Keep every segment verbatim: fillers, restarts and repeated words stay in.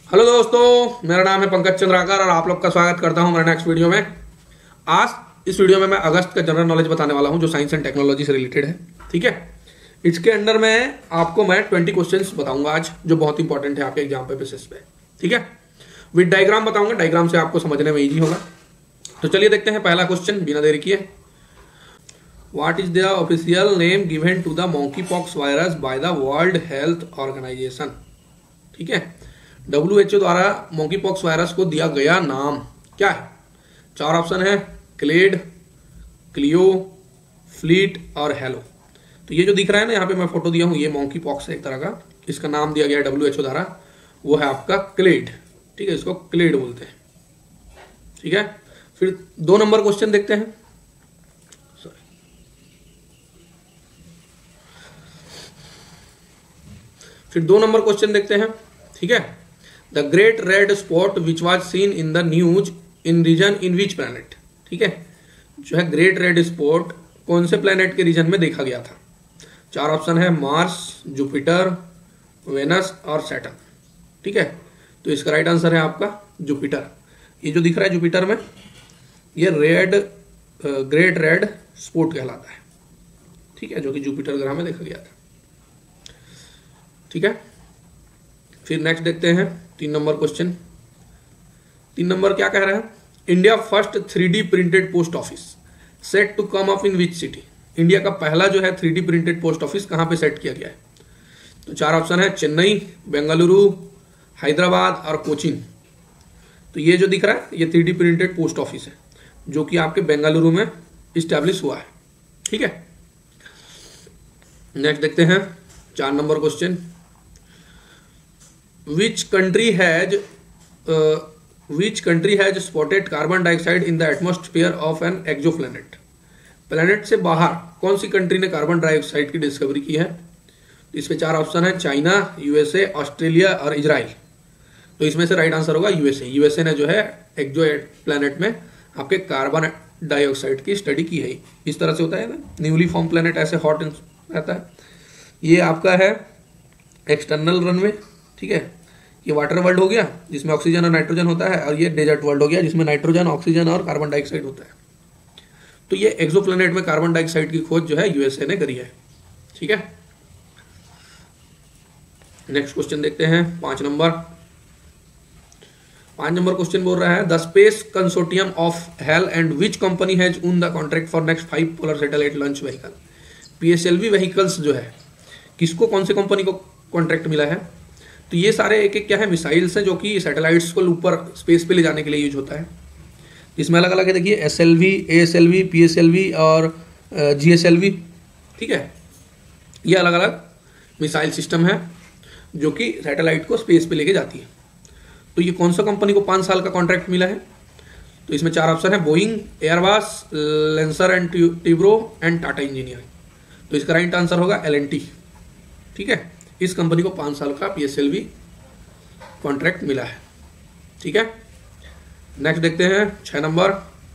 Hello दोस्तों, मेरा नाम है पंकज चंद्राकर और आप लोग का स्वागत करता हूं मेरे नेक्स्ट वीडियो में। आज इस वीडियो में मैं अगस्त का जनरल नॉलेज बताने वाला हूं जो साइंस एंड टेक्नोलॉजी से रिलेटेड है। ठीक है, इसके अंदर में आपको मैं ट्वेंटी क्वेश्चंस बताऊंगा आज, जो बहुत इंपॉर्टेंट है आपके एग्जाम पे बेसिस पे। ठीक है, विद डायग्राम बताऊंगा, डायग्राम से आपको समझने में ईजी होगा। तो चलिए देखते हैं पहला क्वेश्चन बिना देरी किए। What is the official name given to the monkey pox virus by the world health organisation. ठीक है, डब्ल्यू एच ओ द्वारा मॉन्की पॉक्स वायरस को दिया गया नाम क्या है? चार ऑप्शन है, क्लेड, क्लियो, फ्लीट और हेलो। तो ये जो दिख रहा है ना, यहाँ पे मैं फोटो दिया हूं, ये मॉन्की पॉक्स है एक तरह का, इसका नाम दिया गया है डब्ल्यू एच ओ द्वारा, वो है आपका क्लेड। ठीक है, इसको क्लेड बोलते हैं। ठीक है, फिर दो नंबर क्वेश्चन देखते हैं। फिर दो नंबर क्वेश्चन देखते हैं। ठीक है, the great red spot which was seen in the news in region in which planet. ठीक है, जो है ग्रेट रेड स्पॉट कौन से प्लैनेट के रीजन में देखा गया था? चार ऑप्शन है, मार्स, जुपिटर, वेनस और सैटर्न। ठीक है, तो इसका राइट आंसर है आपका जुपिटर। ये जो दिख रहा है जुपिटर में, ये रेड ग्रेट रेड स्पॉट कहलाता है। ठीक है, जो कि जुपिटर ग्रह में देखा गया था। ठीक है, फिर नेक्स्ट देखते हैं तीन नंबर क्वेश्चन। तीन नंबर क्या कह रहा है? India first three D printed post office set to come up in which city. India का पहला जो है three D printed post office कहां पे सेट किया गया है? तो चार ऑप्शन है, चेन्नई, बेंगलुरु, हैदराबाद और कोचीन। तो ये जो दिख रहा है, ये three D printed post office है जो कि आपके बेंगलुरु में इस्टेब्लिश हुआ है। ठीक है, नेक्स्ट देखते हैं चार number question. Which country has uh, which country has spotted carbon dioxide in the atmosphere of an exoplanet? Planet से बाहर कौन सी कंट्री ने कार्बन डाइऑक्साइड की डिस्कवरी की है? इसमें चार ऑप्शन है, चाइना, यूएसए, ऑस्ट्रेलिया और इजराइल। तो इसमें से राइट आंसर होगा यूएसए। यूएसए ने जो है एक्सो प्लैनेट में आपके कार्बन डाइऑक्साइड की स्टडी की है। इस तरह से होता है ना, न्यूली फॉर्म प्लैनेट ऐसे हॉट रहता है। ये आपका है एक्सटर्नल रनवे। ठीक है, ये वाटर वर्ल्ड हो गया जिसमें ऑक्सीजन और नाइट्रोजन होता है, और ये डेजर्ट वर्ल्ड हो गया जिसमें नाइट्रोजन, ऑक्सीजन और कार्बन डाइऑक्साइड होता है। तो ये एक्सोप्लैनेट में कार्बन डाइऑक्साइड की खोज जो है यूएसए ने करी है। ठीक है, नेक्स्ट क्वेश्चन देखते हैं पांच नंबर। पांच नंबर क्वेश्चन बोल रहा है, the space consortium of HAL and which company has won the contract for next five polar satellite launch vehicle. PSLV vehicles जो है, किसको, कौन सी कंपनी को कॉन्ट्रैक्ट मिला है? तो ये सारे एक एक क्या है, मिसाइल्स हैं जो कि सैटेलाइट्स को ऊपर स्पेस पे ले जाने के लिए यूज होता है। इसमें अलग अलग है, देखिए, S L V, A S L V, P S L V और जी एस एल वी। ठीक है, ये अलग अलग मिसाइल सिस्टम है जो कि सैटेलाइट को स्पेस पे लेके जाती है। तो ये कौन सा कंपनी को पाँच साल का कॉन्ट्रैक्ट मिला है? तो इसमें चार ऑप्शन है, Boeing, Airbus, Larsen and Toubro and Tata engineering. तो इसका राइट आंसर होगा एल एन टी। ठीक है, इस कंपनी को पाँच साल का पीएसएलवी कॉन्ट्रैक्ट मिला है। ठीक है, नेक्स्ट देखते हैं छह नंबर।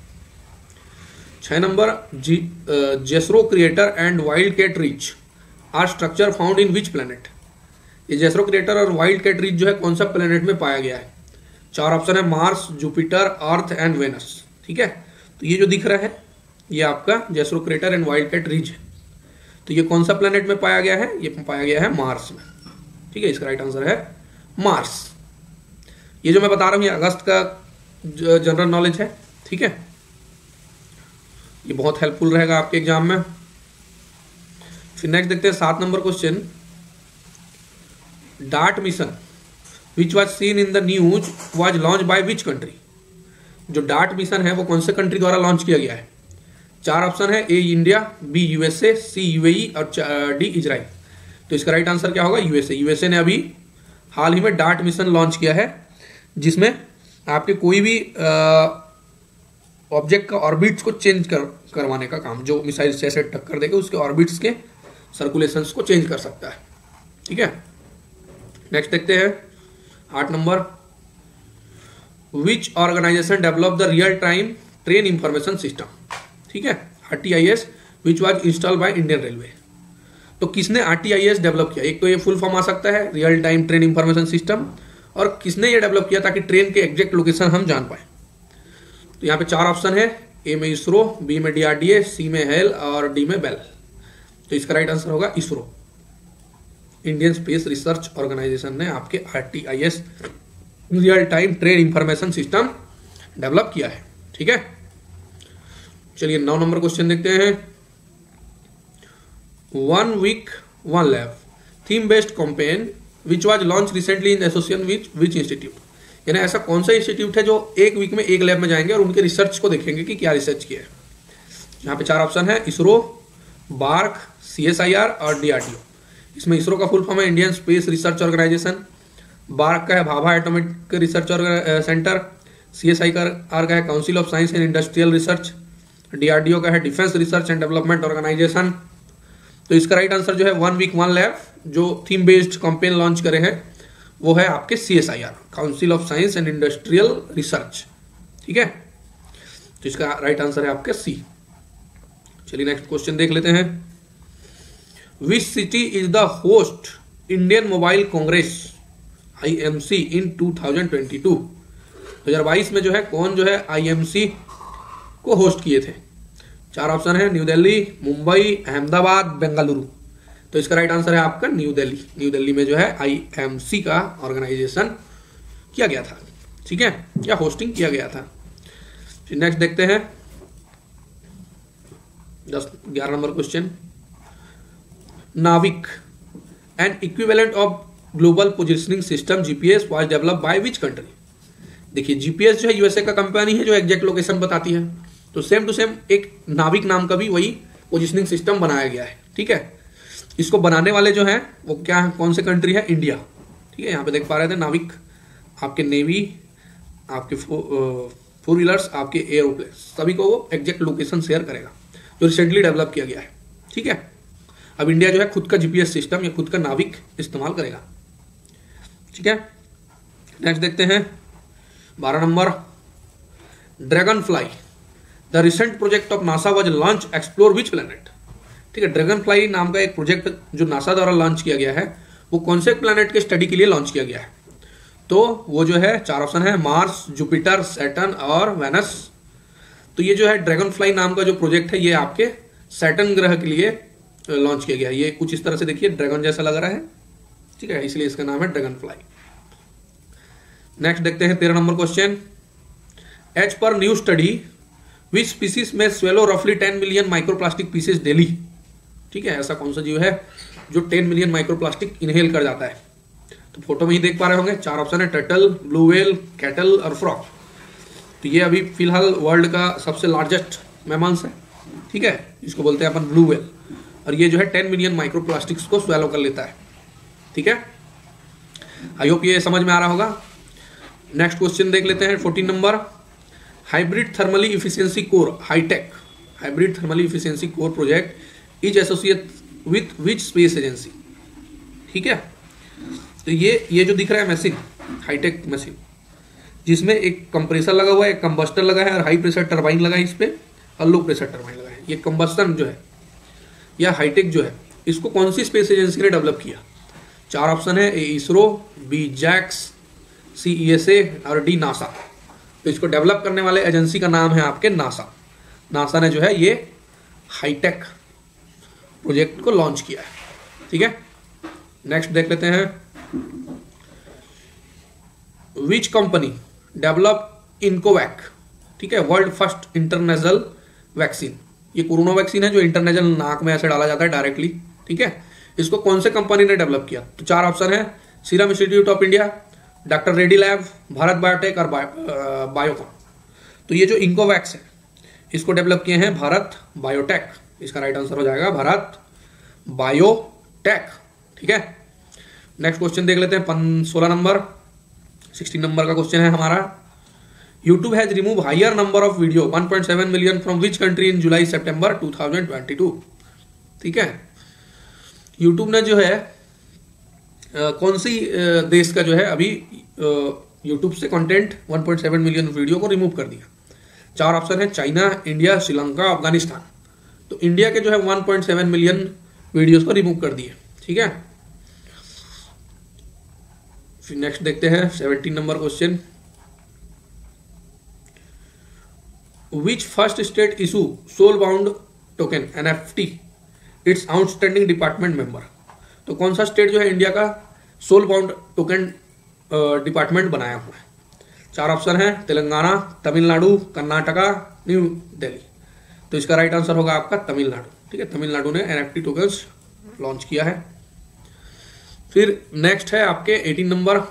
छह नंबर, जी Jezero crater and wild cat ridge are structure found in which planet. ये जेसरो क्रिएटर और वाइल्ड कैट रिच जो है कौन सा प्लैनेट में पाया गया है? चार ऑप्शन है, Mars, Jupiter, earth and Venus. ठीक है, तो ये जो दिख रहा है, ये आपका Jezero crater and wild cat ridge है। तो ये कौन सा प्लैनेट में पाया गया है? ये पाया गया है मार्स में। ठीक है, इसका राइट आंसर है मार्स। ये जो मैं बता रहा हूं, ये अगस्त का जनरल नॉलेज है। ठीक है, ये बहुत हेल्पफुल रहेगा आपके एग्जाम में। फिर नेक्स्ट देखते हैं सात number question. DART mission which was seen in the news was launch by which country. जो डार्ट मिशन है वो कौन से कंट्री द्वारा लॉन्च किया गया है? चार ऑप्शन है, A India, B USA, C UAE और डी इजराइल। तो इसका राइट आंसर क्या होगा? यूएसए। यूएसए ने अभी हाल ही में डार्ट मिशन लॉन्च किया है जिसमें आपके कोई भी ऑब्जेक्ट का ऑर्बिट्स को चेंज कर करवाने का काम, जो मिसाइल से ऐसे टक्कर देगा उसके ऑर्बिट्स के सर्कुलेशंस को चेंज कर सकता है। ठीक है, नेक्स्ट देखते हैं आठ number. Which organisation develop the real time train information system. ठीक है, RTIS which was install by Indian railway. तो किसने आरटीआईएस डेवलप किया? एक तो ये फुल फॉर्म आ सकता है, real time train information system, और किसने ये डेवलप किया ताकि ट्रेन के एग्जैक्ट लोकेशन हम जान पाए। तो यहाँ पे चार ऑप्शन है, ए में इसरो, बी में डीआरडीए, सी में हेल और डी में बेल। तो इसका राइट आंसर होगा ISRO, Indian space research organisation ने आपके RTIS real time train information system develop किया है। ठीक है, चलिए नौ नंबर क्वेश्चन देखते हैं। One week one lab theme based campaign which was launch recently in association which which institute, यानी ऐसा कौन सा इंस्टीट्यूट है जो एक वीक में एक लैब में जाएंगे और उनके रिसर्च को देखेंगे कि क्या रिसर्च किया है। यहाँ पे चार ऑप्शन है, इसरो, बार्क, सीएसआईआर और डीआरडीओ। इसमें इसरो का फुल फॉर्म है Indian space research organisation, BARC का है Bhabha atomic research centre, CSIR का है council of science and industrial research, DRDO का है defence research and development organisation. तो इसका राइट आंसर जो है वन वीक वन लैब जो थीम बेस्ड कैंपेन लॉन्च करे हैं वो है आपके CSIR, council of science and industrial research. ठीक है, तो इसका राइट आंसर है आपका सी। चलिए नेक्स्ट क्वेश्चन देख लेते हैं। Which city is the host Indian mobile congress IMC in two thousand twenty two. दो हजार बाईस में जो है कौन जो है आईएमसी को होस्ट किए थे। चार ऑप्शन है, न्यू दिल्ली, मुंबई, अहमदाबाद, बेंगलुरु। तो इसका राइट आंसर है आपका न्यू दिल्ली। न्यू दिल्ली में जो है आईएमसी का ऑर्गेनाइजेशन किया गया था। ठीक है, या होस्टिंग किया गया था। नेक्स्ट देखते हैं दस ग्यारह number question. NavIC an equivalent of global positioning system GPS was developed by which country. देखिए जीपीएस जो है यूएसए का कंपनी है जो एग्जैक्ट लोकेशन बताती है, तो सेम टू सेम एक नाविक नाम का भी वही पोजिशनिंग सिस्टम बनाया गया है। ठीक है, इसको बनाने वाले जो हैं वो क्या है, कौन से कंट्री है, इंडिया। ठीक है, यहाँ पे देख पा रहे थे नाविक आपके नेवी, आपके फोर व्हीलर्स, आपके एयरप्लेन, सभी को वो एग्जैक्ट लोकेशन शेयर करेगा जो रिसेंटली डेवलप किया गया है। ठीक है, अब इंडिया जो है खुद का जीपीएस सिस्टम या खुद का नाविक इस्तेमाल करेगा। ठीक है, नेक्स्ट देखते हैं बारह number. Dragonfly the recent project of NASA was launch explore which planet. ठीक है, ड्रैगन फ्लाई नाम का एक प्रोजेक्ट जो नासा द्वारा लॉन्च किया गया है वो कौन से प्लैनेट के स्टडी के लिए लॉन्च किया गया है। तो वो जो है चार ऑप्शन है, मार्स, जुपिटर, सैटर्न और वेनस। तो ये जो है ड्रैगन फ्लाई नाम का जो प्रोजेक्ट है ये आपके सैटर्न ग्रह के लिए लॉन्च किया गया है। ये कुछ इस तरह से देखिए ड्रैगन जैसा लग रहा है। ठीक है, इसलिए इसका नाम है ड्रैगन फ्लाई। नेक्स्ट देखते हैं तेरह number question. As per new study which species में स्वेलो रफली ten million microplastic pieces daily. ठीक है, ऐसा कौन सा जीव है जो टेन मिलियन माइक्रोप्लास्टिक इनहेल कर जाता है। तो फोटो में ही देख पा रहे होंगे, चार ऑप्शन है, टर्टल, ब्लू व्हेल, कैटल और फ्रॉग। तो ये अभी फिलहाल वर्ल्ड का सबसे लार्जेस्ट मैमल्स है। ठीक है, इसको बोलते हैं अपन ब्लू व्हेल, और ये जो है टेन मिलियन माइक्रोप्लास्टिक्स को स्वेलो कर लेता है। ठीक है, आई होप ये समझ में आ रहा होगा। नेक्स्ट क्वेश्चन देख लेते हैं fourteen number. Hybrid thermally efficiency core hitec hybrid thermally efficiency core project is associate with which space agency. ठीक है, तो ये ये जो दिख रहा है मशीन, हाईटेक मशीन, जिसमें एक कंप्रेसर लगा हुआ है, एक कंबस्टर लगा है और हाई प्रेशर टरबाइन लगा है इस पे, और लो प्रेशर टरबाइन लगा है। ये कंबस्टन जो है या हाईटेक जो है इसको कौन सी स्पेस एजेंसी ने डेवलप किया। चार ऑप्शन है, A ISRO, B JAXA, C E S A और डी नासा। तो इसको डेवलप करने वाले एजेंसी का नाम है आपके नासा। नासा ने जो है ये हाईटेक प्रोजेक्ट को लॉन्च किया है। ठीक है, नेक्स्ट देख लेते हैं। Which company develop Incovacc. ठीक है, वर्ल्ड फर्स्ट इंटरनेशनल वैक्सीन। ये कोरोना वैक्सीन है जो इंटरनेशनल नाक में ऐसे डाला जाता है डायरेक्टली। ठीक है, इसको कौन से कंपनी ने डेवलप किया। तो चार ऑप्शन है, serum institute of India, doctor Reddy lab, Bharat biotech और बायोकॉन। तो ये जो इनकोवैक्स है इसको डेवलप किए हैं भारत बायोटेक। इसका राइट आंसर हो जाएगा भारत बायोटेक। ठीक है, नेक्स्ट क्वेश्चन देख लेते हैं सोलह नंबर। सिक्सटीन नंबर का क्वेश्चन है हमारा। YouTube has remove higher number of video one point seven million from which country in July September two thousand twenty two. ठीक है, यूट्यूब ने जो है Uh, कौन सी uh, देश का जो है अभी यूट्यूब uh, से content one point seven million video को रिमूव कर दिया। चार ऑप्शन है, चाइना, इंडिया, श्रीलंका, अफगानिस्तान। तो इंडिया के जो है one point seven million videos को रिमूव कर दिए। ठीक है, नेक्स्ट देखते हैं seventeen number question. Which first state issue soul bound token N F T its outstanding department member. तो कौन सा स्टेट जो है इंडिया का सोल बाउंड टोकन डिपार्टमेंट बनाया हुआ है? चार ऑप्शन है, तेलंगाना, तमिलनाडु, कर्नाटका, न्यू दिल्ली। तो इसका राइट आंसर होगा आपका तमिलनाडु। ठीक है, तमिलनाडु ने एनएफटी टोकन्स लॉन्च किया है। फिर नेक्स्ट है आपके eighteen number,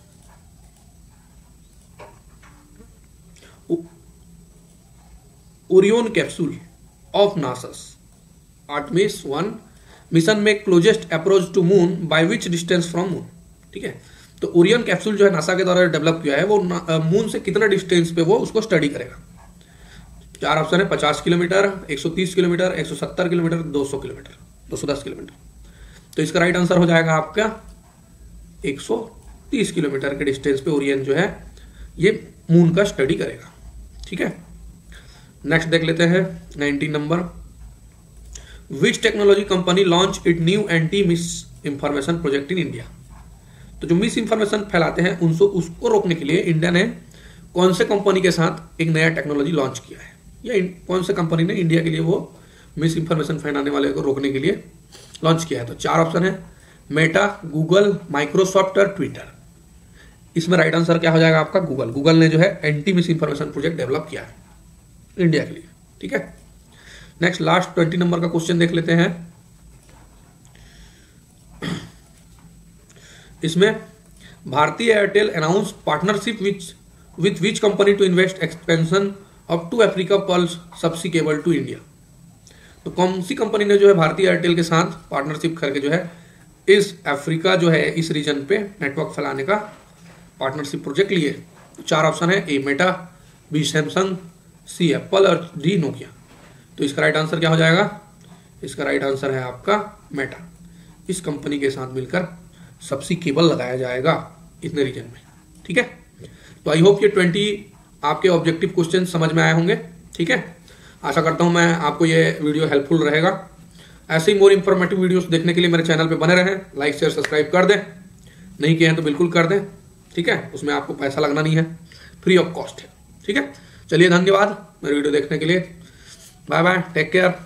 Orion capsule of NASA's Artemis one mission में closest approach to moon by which distance from moon. ठीक है, तो ओरियन कैप्सूल जो है नासा के द्वारा डेवलप किया है वो मून से कितना डिस्टेंस पे वो उसको स्टडी करेगा। चार ऑप्शन है, पचास किलोमीटर, एक सौ तीस किलोमीटर, एक सौ सत्तर किलोमीटर, दो सौ किलोमीटर, दो सौ दस किलोमीटर। तो इसका राइट आंसर हो जाएगा आपका एक सौ तीस किलोमीटर के डिस्टेंस पे ओरियन जो है ये मून का स्टडी करेगा। ठीक है, नेक्स्ट देख लेते हैं nineteen number, which technology company launch it new anti mis information project in India. तो जो मिस इंफॉर्मेशन फैलाते हैं उनको उसको रोकने के लिए इंडिया ने कौन से कंपनी के साथ एक नया टेक्नोलॉजी लॉन्च किया है, या कौन से कंपनी ने इंडिया के लिए वो मिस इंफॉर्मेशन फैलाने वाले को रोकने के लिए लॉन्च किया है। तो चार ऑप्शन है, मेटा, गूगल, माइक्रोसॉफ्ट और ट्विटर। इसमें राइट आंसर क्या हो जाएगा आपका गूगल। गूगल ने जो है anti mis information project develop किया है इंडिया के लिए। ठीक है, नेक्स्ट लास्ट ट्वेंटी नंबर का क्वेश्चन देख लेते हैं। इसमें Bharti Airtel announce partnership which with which company to invest expansion of two Africa pulse subsea cable to India. तो कौन सी कंपनी ने जो है भारतीय एयरटेल के साथ पार्टनरशिप करके जो है इस अफ्रीका जो है इस रीजन पे नेटवर्क फैलाने का पार्टनरशिप प्रोजेक्ट लिए। तो चार ऑप्शन है, A Meta, B Samsung, C Apple और डी नोकिया। तो इसका राइट आंसर क्या हो जाएगा? इसका राइट आंसर है आपका मेटा। इस कंपनी के साथ मिलकर सबसी केबल लगाया जाएगा इतने रीजन में। ठीक है, तो आई होप ये ट्वेंटी आपके ऑब्जेक्टिव क्वेश्चन समझ में आए होंगे। ठीक है, आशा करता हूं मैं आपको ये वीडियो हेल्पफुल रहेगा। ऐसे ही मोर इंफॉर्मेटिव वीडियोस देखने के लिए मेरे चैनल पे बने रहें, लाइक शेयर सब्सक्राइब कर दें, नहीं किए हैं तो बिल्कुल कर दें। ठीक है, उसमें आपको पैसा लगना नहीं है, फ्री ऑफ कॉस्ट है। ठीक है, चलिए धन्यवाद मेरे वीडियो देखने के लिए। Bye bye, take care.